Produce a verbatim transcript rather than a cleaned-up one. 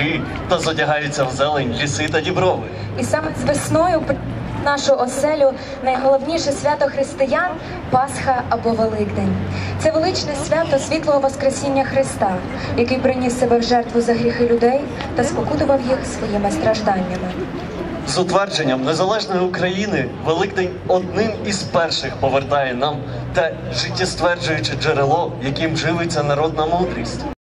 луги та зодягаються в зелень ліси та діброви. І саме з весною нашу оселю найголовніше свято християн – Пасха або Великдень. Це величне свято світлого Воскресіння Христа, який приніс себе в жертву за гріхи людей та спокутував їх своїми стражданнями. З утвердженням незалежної України Великдень одним із перших повертає нам те життєстверджуюче джерело, яким живиться народна мудрість.